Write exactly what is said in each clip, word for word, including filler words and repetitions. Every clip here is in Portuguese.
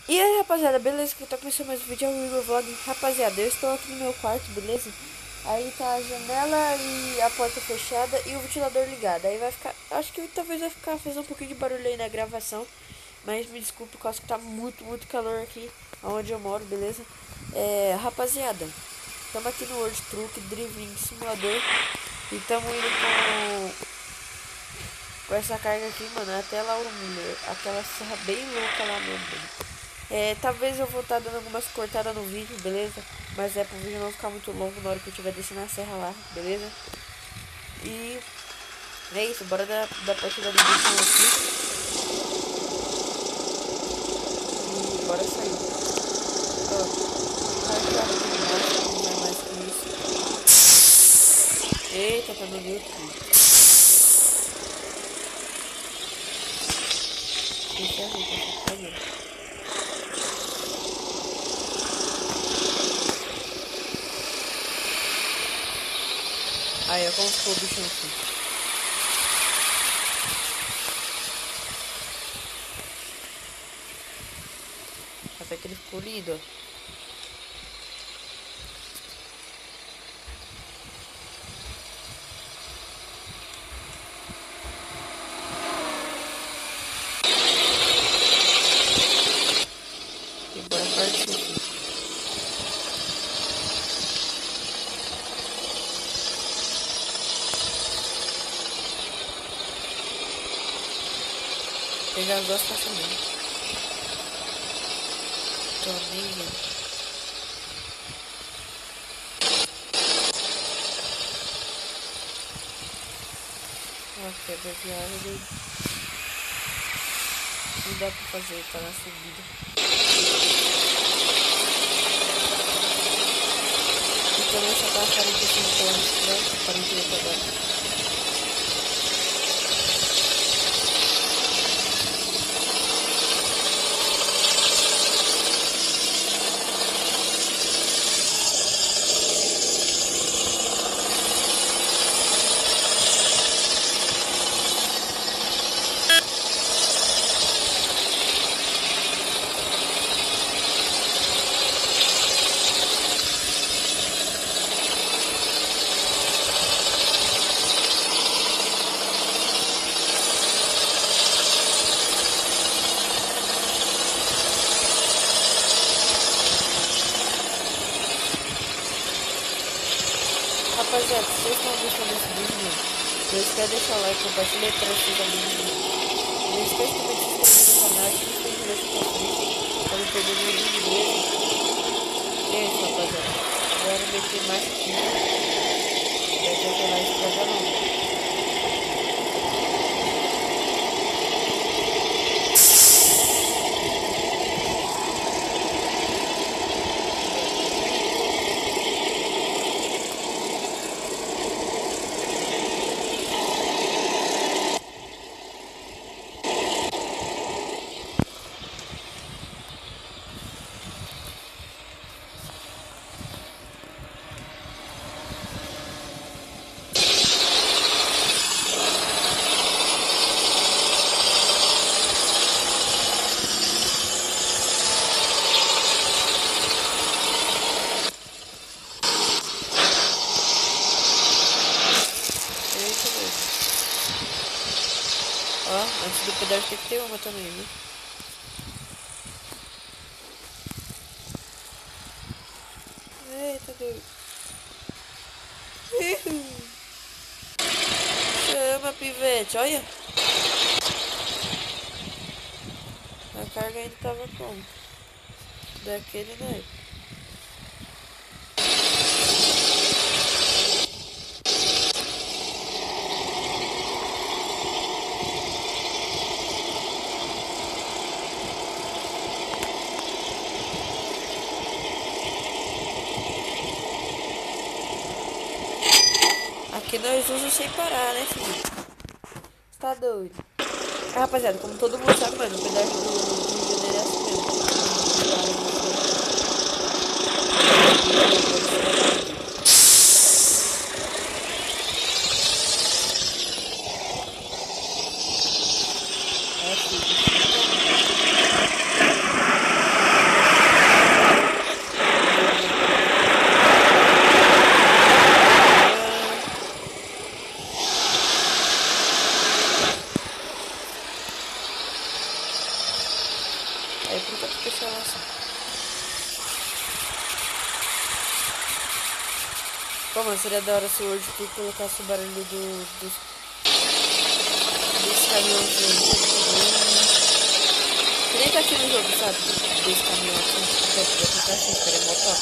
E aí, rapaziada, beleza? Que tá começando mais um vídeo, é o Igor Vlog. Rapaziada, eu estou aqui no meu quarto, beleza? Aí tá a janela e a porta fechada e o ventilador ligado. Aí vai ficar, acho que talvez vai ficar fazendo um pouquinho de barulho aí na gravação. Mas me desculpe, por causa que tá muito, muito calor aqui onde eu moro, beleza? É, rapaziada, estamos aqui no World Truck Driving Simulador. E estamos indo com, com essa carga aqui, mano, até Lauro Miller. Aquela serra bem louca lá mesmo, mano. É, talvez eu vou estar tá dando algumas cortadas no vídeo, beleza? Mas é pro vídeo não ficar muito longo na hora que eu estiver descendo a serra lá, beleza? E é isso, bora dar, dar partida de edição aqui. E bora sair. Ó, carregar aqui embaixo, não vai mais que isso. Eita, tá no YouTube. Deixa eu ver, deixa eu ver. Aí, ó, como ficou o bichão aqui. Até que ele ficou lindo, ó. E bora partir aqui. Pegar as duas caixas mesmo. Tô nem vendo. Ó, quebra de árvore. Não dá pra fazer, tá na subida. E também só tá quarenta e cinco quilômetros, né? quarenta e oito agora. Rapaziada, se vocês estão gostando desse vídeo, não esquece de deixar o like, compartilhar para os seus amigos. Não esquece também de se inscrever no canal, se inscrever nesse vídeo para não perder nenhum vídeo, beleza? E é isso, rapaziada. Agora meter mais aqui. Vai ter que lá estragar não. Ó, antes do pedaço tem que ter uma também, viu? Eita, doido. Chama, pivete, olha. A carga ainda tava como? Daquele, né? Aqui nós usamos sem parar, né, filho? Você tá doido? Ah, rapaziada, como todo mundo sabe, mano, o pedaço do, do Rio de Janeiro é assim mesmo. É assim. Aí por enquanto deixa ela assim. Pô, mano, seria da hora se o Word tu colocasse o barulho do, dos, dos caminhões aí. Que nem tá aqui no jogo, sabe? Desse caminhão aqui. Deve ficar assim, ficaria mó top.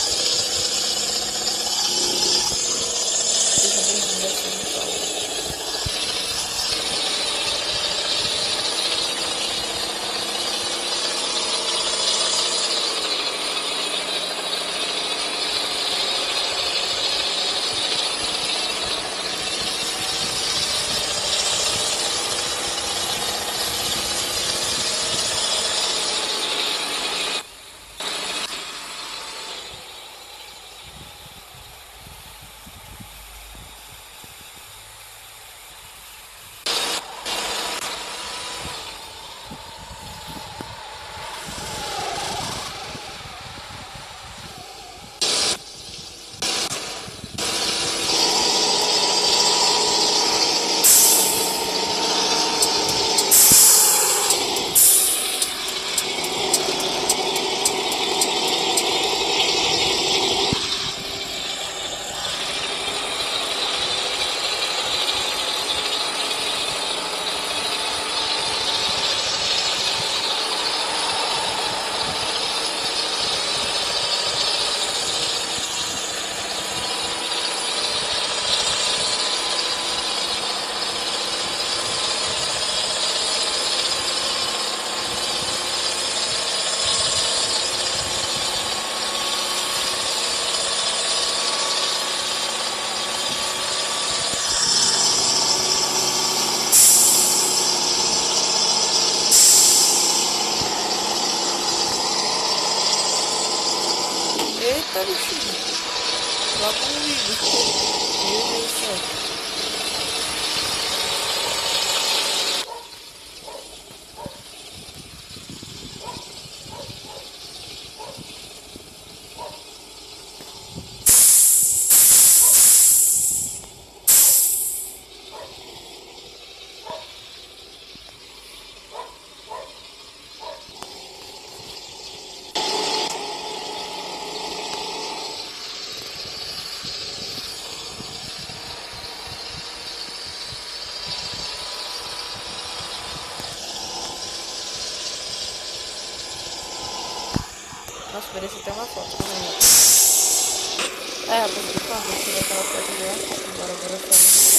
Seja bem-vindo a São Paulo. Eita, bichinho. Logo comigo. Meu Deus do céu. Nossa, merece até uma foto. É, rapaziada, calma, vou tirar aquela foto já. Bora, bora fazer.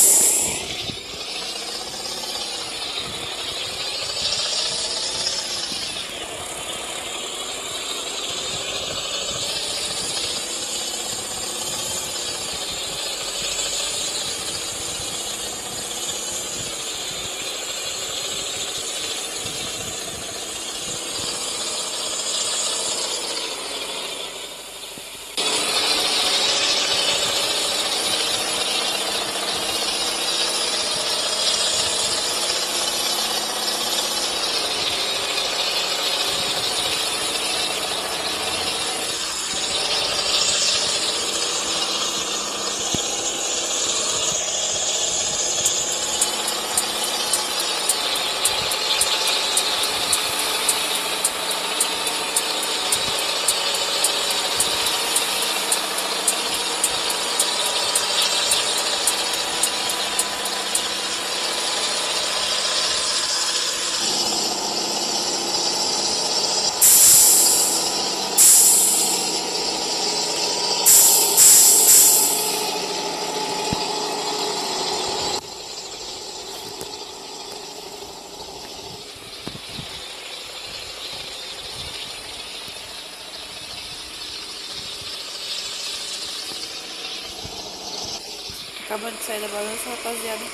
Acabando de sair da balança, rapaziada.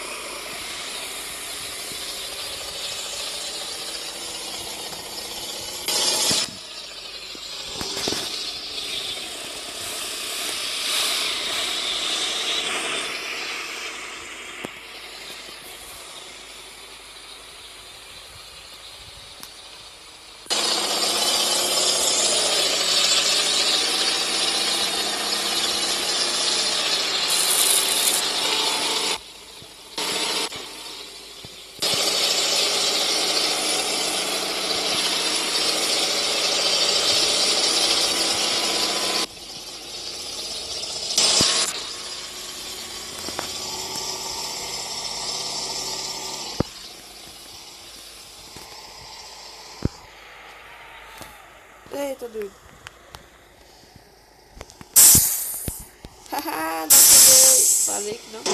Eita, doido. Haha, não peguei. Falei que não.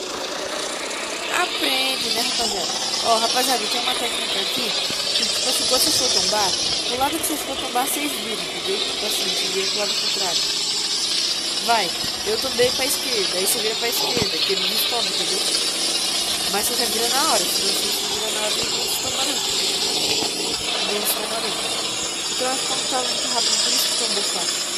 Aprende, né, rapaziada? Ó, rapaziada, tem uma técnica aqui. Que, tipo assim, quando vocês for tombar, do lado que vocês for tombar, vocês viram, entendeu? Tipo assim, você vira pro lado contrário. Vai, eu tombei pra esquerda, aí você vira pra esquerda, que ele não toma, entendeu? Mas você já vira na hora, se você não vira na hora, ele não se toma não. Não se toma não. Então eu acho que como tava muito rápido, por isso que tombou fácil.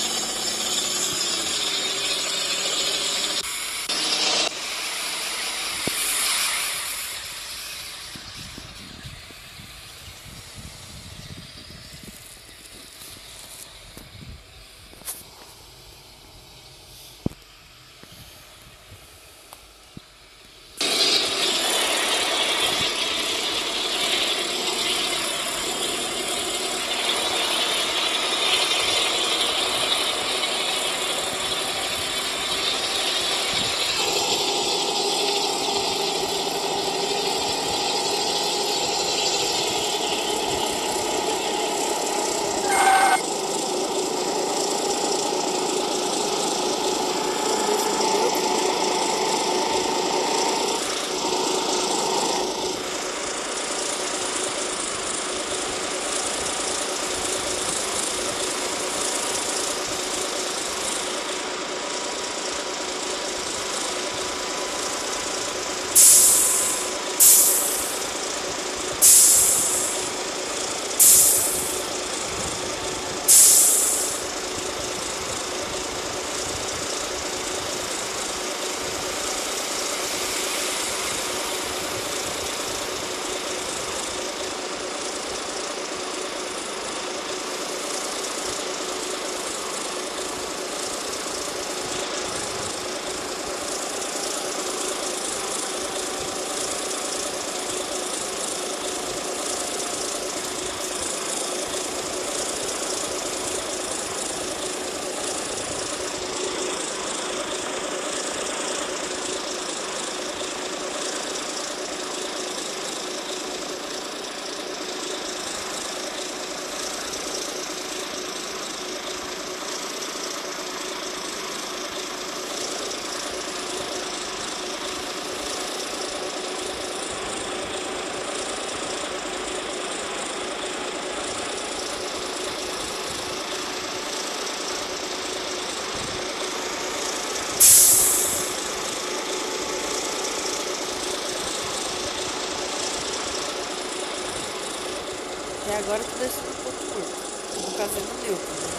Até agora tô descendo um pouco curto. Tô fazendo neutro, né?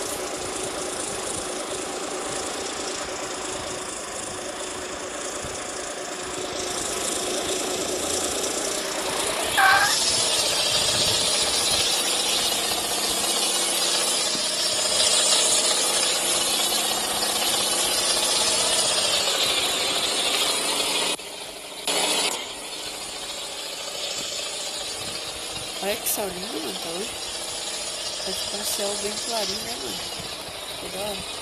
Olha que céu lindo, mano, tá hoje? Vai ficar um céu bem clarinho, né, mano? Que da hora.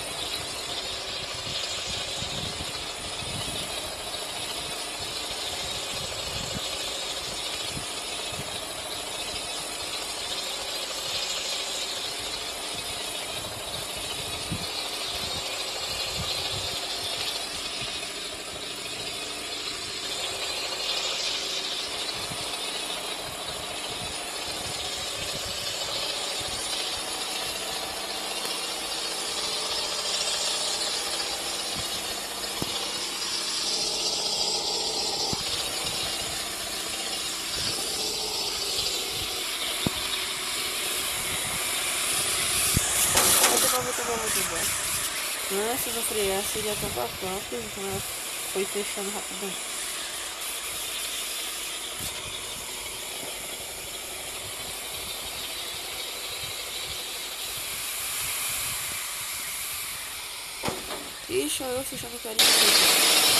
Vou tomar, vou tomar, vou tomar. Ah, se não frear, seria tão bacana, então ela foi fechando rapidão. Ixi, olha eu fechando o carinho aqui.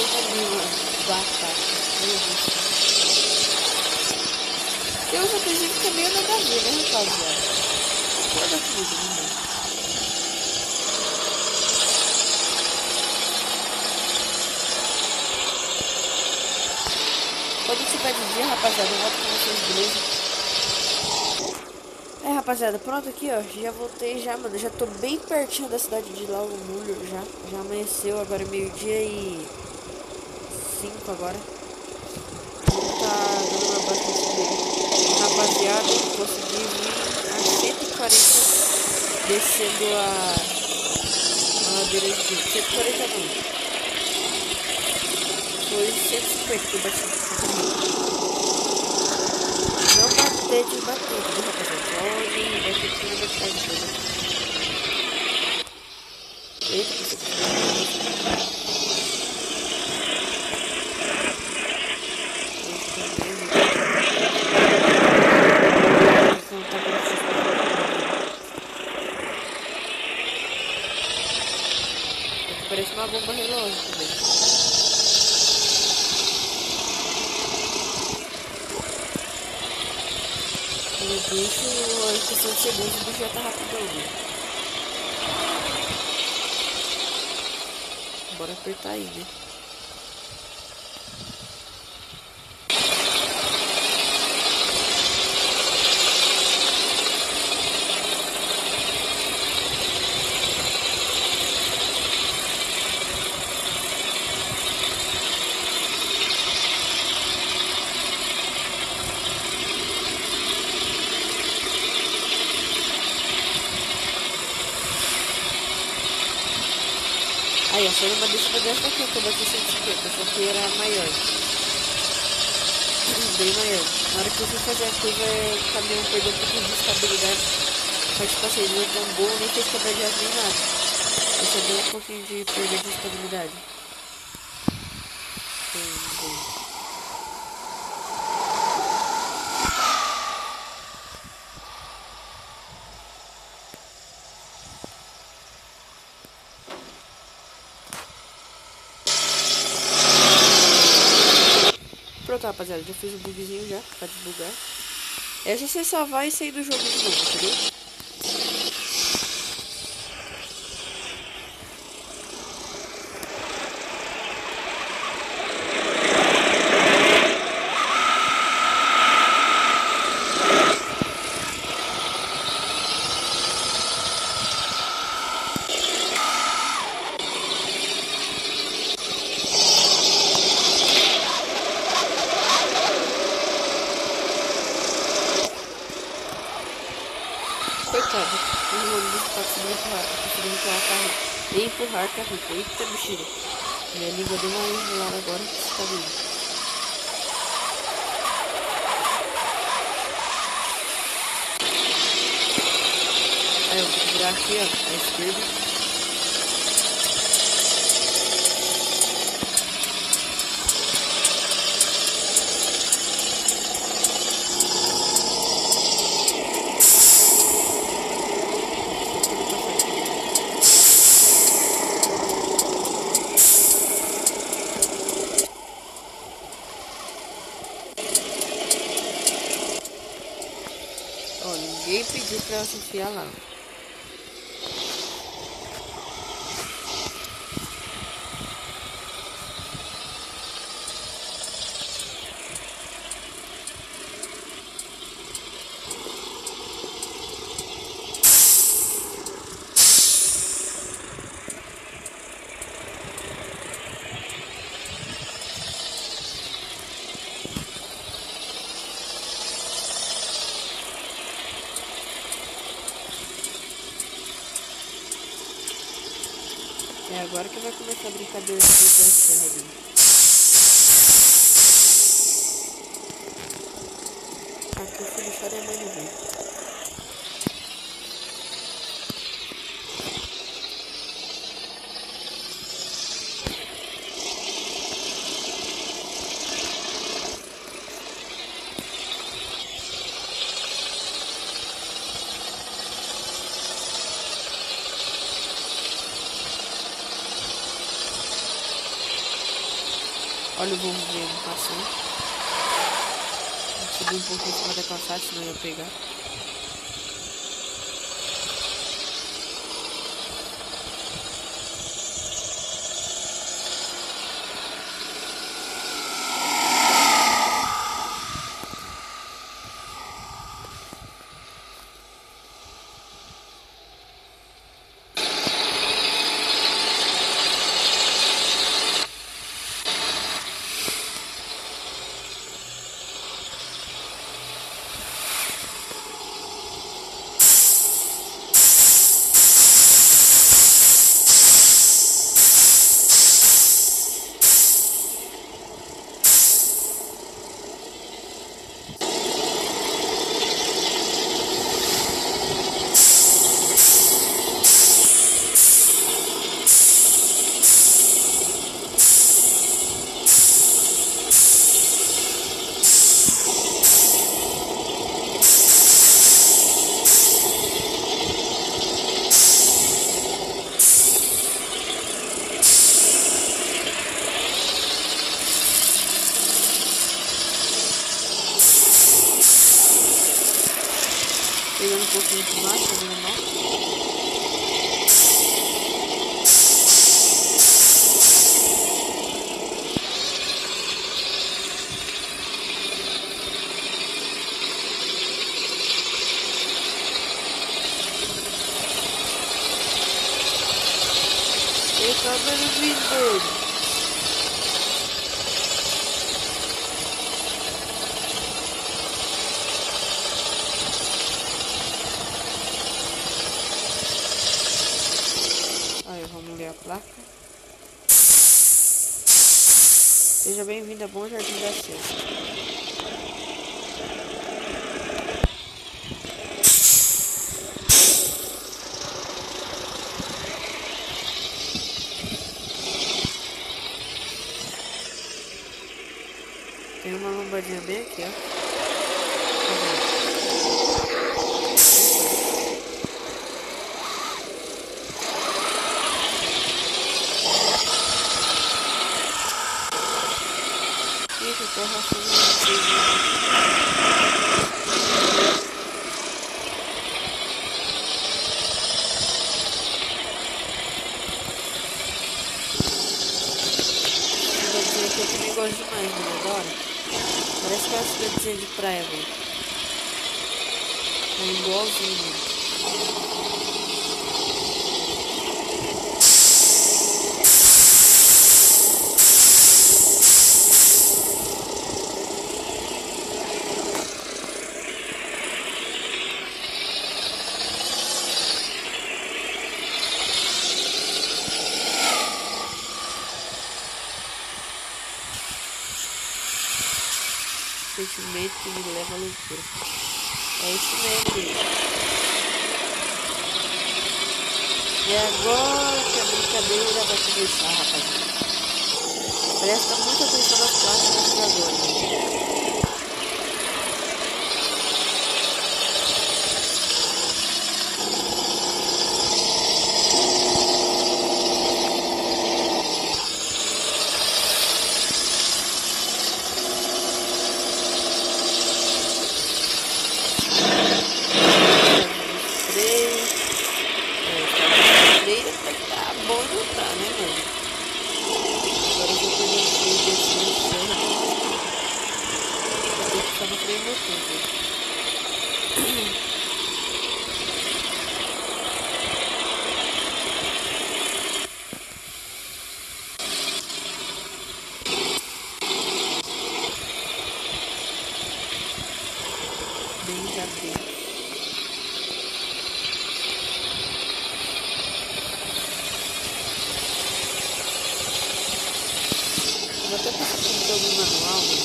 ali uma batata. Meu Deus. Tem uns adesivos que é meio nada a ver, né, rapaziada? Toda tudo, né? Quando tiver de dia, rapaziada, eu volto com vocês, beleza? É, rapaziada, pronto aqui, ó. Já voltei já, mano. Já tô bem pertinho da cidade de Lago Mulho já. Já amanheceu, agora é meio-dia e cinco agora. Tá dando uma bastante dele. Rapaziada, consegui vir a cento e quarenta descendo a, a ladeira de cento e quarenta não. Foi cento e cinquenta que eu bati. Não bater de bater, viu, rapaziada? Pode bater que não vai ficar de coisa. Eita, que você parece uma bomba relógio também. O bicho, em questão de segundos, o bicho já tá rapidão, né? Bora apertar aí, né? Aí, ó, foi uma descida dessa aqui que eu bati cento e cinquenta, essa aqui era maior. Bem maior. Na hora que eu fui fazer a curva, o caminhão perdeu um pouquinho de estabilidade. Só que, tipo assim, ele não é tão bom, nem fez quebra de asa nem nada. Eu só deu um pouquinho de perda de estabilidade. Bem, pronto, rapaziada, já fiz o bugzinho já, pra desbugar. É só você salvar e sair do jogo de novo, entendeu? Coitado, o ônibus tá conseguindo empurrar, tá conseguindo empurrar o carro e empurrar carro. Eita, bexiga. Minha língua deu uma enrolada agora, você tá vendo? Aí eu vou virar aqui, ó, à esquerda. Ó, ninguém pediu pra ela se enfiar lá. É agora que vai começar a brincadeira de descer a serra ali. Aqui o filho chora e a mãe não vem. Olha o Wolverine passando. Subir um pouco em cima da calçada, senão eu ia pegar. Pegando um pouquinho de mais, fazendo mal. Ele tá dando vídeo dele. Aí, vamos ler a placa. Seja bem-vindo a Bom Jardim da Silva. Tem uma lombadinha bem aqui, ó. Ixi, eu tô arrastando vocês. Cidadezinha aqui eu também gosto demais, né? Adoro. Parece que é uma cidadezinha de praia, velho. É igualzinho. Sentimento que me leva à loucura. É isso mesmo. E agora que a brincadeira vai começar, rapaziada. Presta muita atenção nas placas do jogador, né? Vou até passar por todo o manual, né?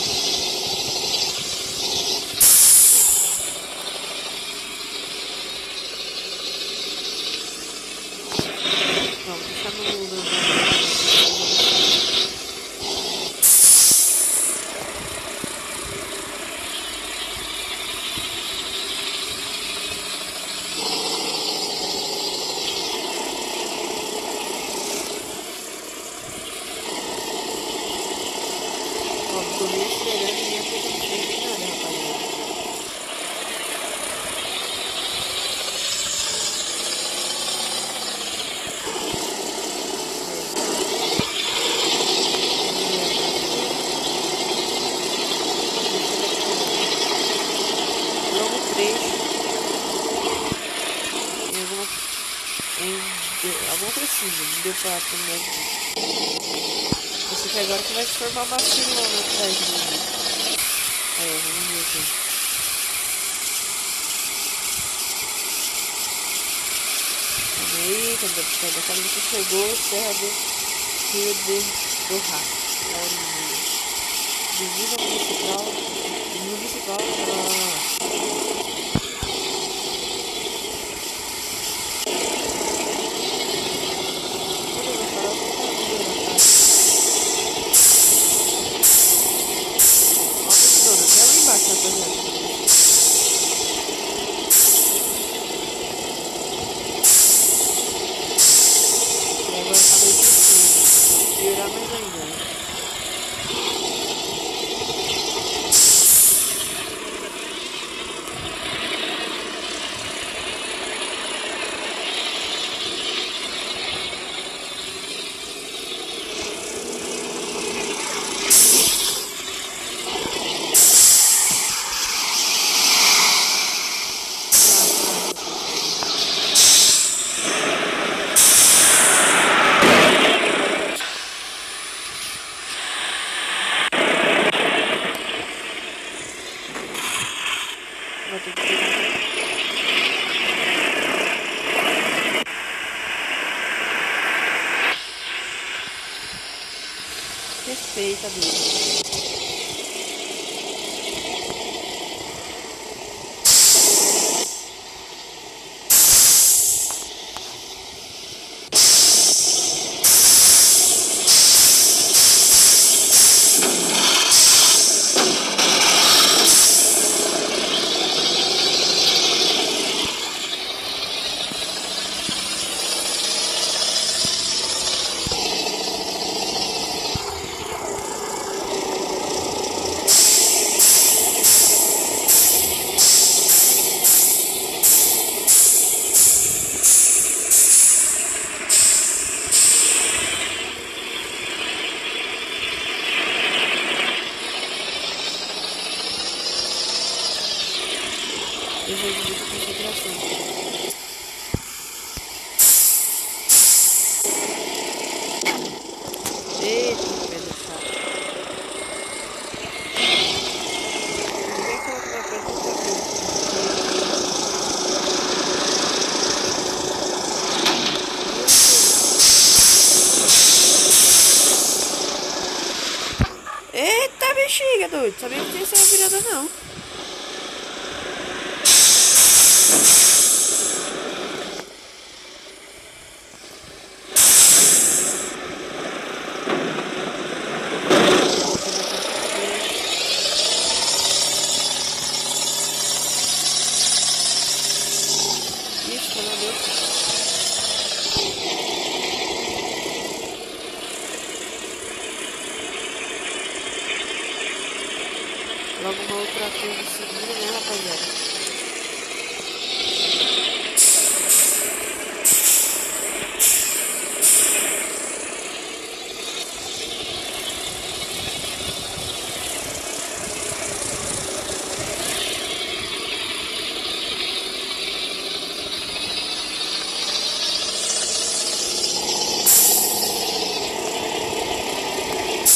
Vamos deixar no manual. tô nem acelerando nem apertando freio nem nada, rapaziada. Longo trecho. Em alguma, em, alguma coisa assim, não deu pra terminar de ver. Esse aqui agora que vai se formar uma filona atrás de mim. Aí, vamos ver aqui. Calma aí, quando a cabeça chegou, Serra do Rio de do Rá. Divisa municipal. Municipal. Piorar mais ainda, né? Vou ter que pegar. Respeita a vida. Desejo muita concentração. Eita, que pedra chata. Ninguém falou que vai perder o cabelo. Eita, bexiga, doido. Sabia que tinha essa virada, não. Ixi, pelo amor de Deus. Logo uma outra coisa em seguida, né, rapaziada?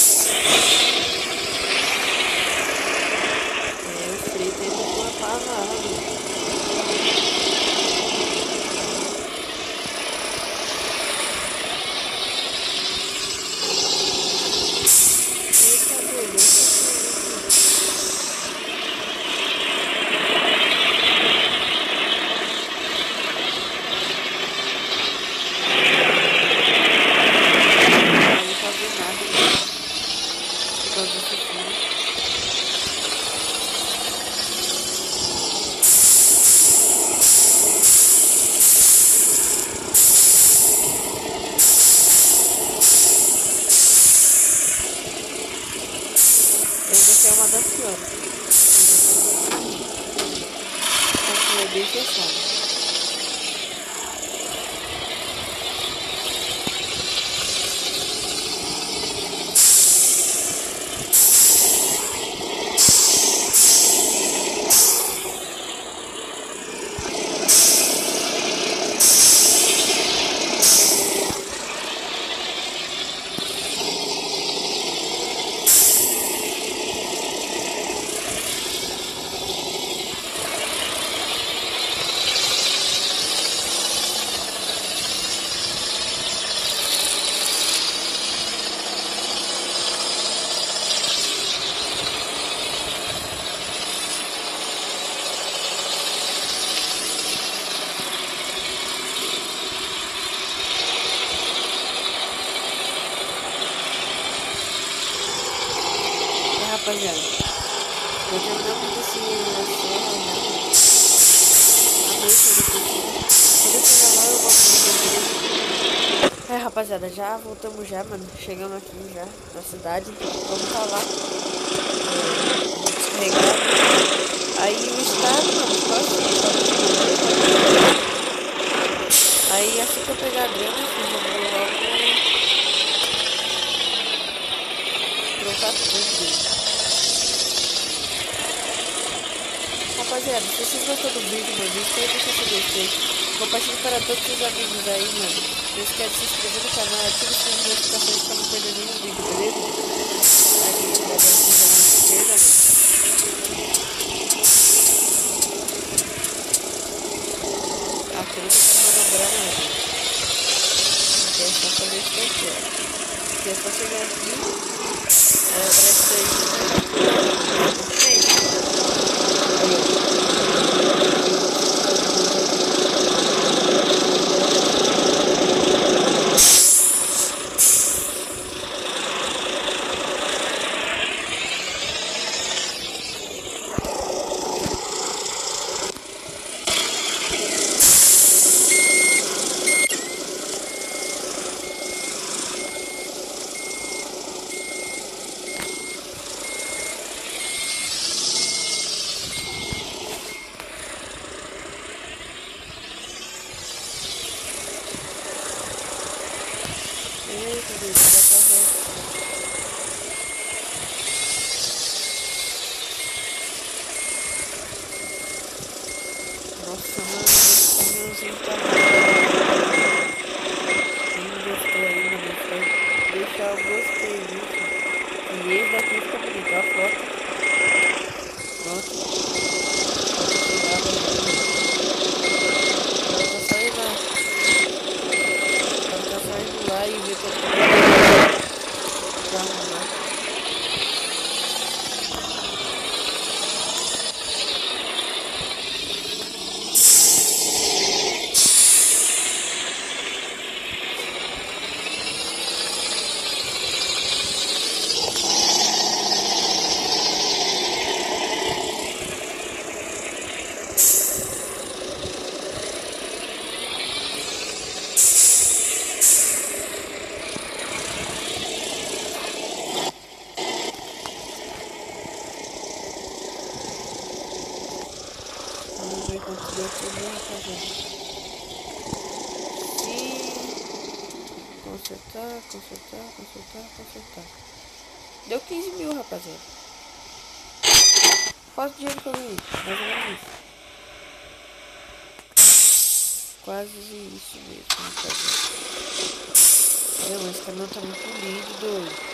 Ah, Essa aqui é uma das piores. Aqui é bem fechado. Rapaziada, eu terminamos esse serra, né? A noite do futuro. Quando eu chegar lá, eu vou fazer. É, rapaziada, já voltamos já, mano. Chegamos aqui já na cidade. Vamos pra lá. É, descarregar. Aí o estado, mano, ficou assim. Aí assim que eu pegar a grana, eu vou logo trocar tudo. Rapaziada, se vocês gostaram do vídeo, mano, espero que vocês gostem. Compartilhe para todos os amigos aí, mano. Não esquece de se inscrever no canal, ative as notificações para não perder nenhum vídeo, beleza? Aqui a gente vai dar aqui na esquerda, mano. Aqui não tem como manobrar, não, gente. Aqui é só fazer isso aqui, ó. Aqui é só chegar aqui. É, parece que aí. Aí, ó. Eita, Deus, já tá vendo. Nossa, mano, esse caminhãozinho tá bom. Quem gostou aí, mano, foi deixar o gostei, viu? E esse daqui fica bonito, a foto. Pronto. Agora tá só ir lá. Agora tá só indo lá e ver como pra arrumar. Vamos ver quanto deu tudo, rapaziada. E consertar, consertar, consertar, consertar. Deu quinze mil, rapaziada. Quanto dinheiro que eu ganhei? Mais ou menos isso. Quase isso mesmo, rapaziada. Meu, esse caminhão tá muito lindo, doido.